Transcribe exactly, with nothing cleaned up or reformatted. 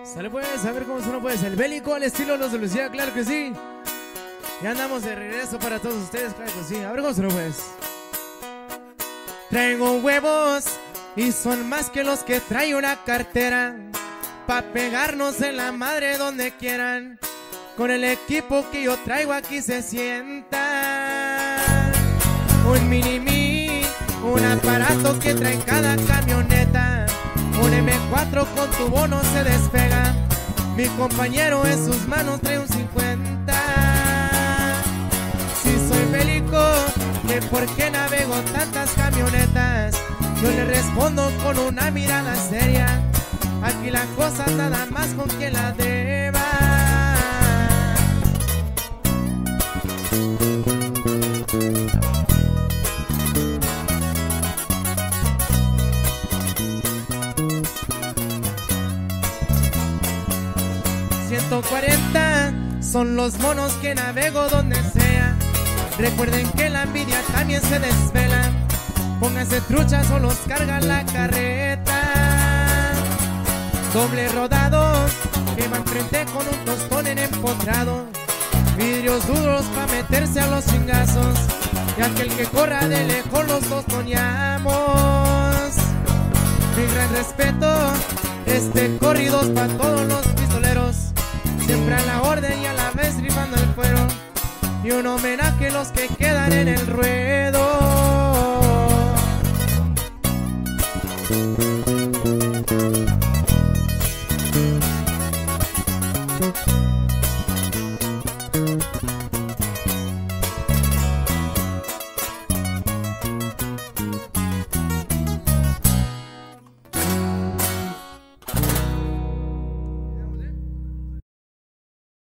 Sale pues, a ver cómo suena pues el bélico al estilo Los de Lucía, claro que sí. Ya andamos de regreso para todos ustedes, claro que sí. A ver cómo suena pues. Traigo huevos y son más que los que trae una cartera, pa' pegarnos en la madre donde quieran. Con el equipo que yo traigo aquí se sienta un mini-mi, un aparato que trae cada camioneta. Un eme cuatro con tu bono se despega. Mi compañero en sus manos trae un cincuenta. Si soy bélico, ¿de por qué navego tantas camionetas? Yo le respondo con una mirada seria. Aquí la cosa nada más con quien la deba. ciento cuarenta son los monos que navego donde sea. Recuerden que la envidia también se desvela. Pónganse truchas o los carga la carreta. Doble rodado que va enfrente con un tostón en empotrado. Vidrios duros pa' meterse a los chingazos. Y aquel que corra de lejos los tostoneamos. Mi gran respeto, este corrido es pa' todos los pistoleros. Siempre a la orden y a la vez rifando el cuero. Y un homenaje a los que quedan en el ruedo.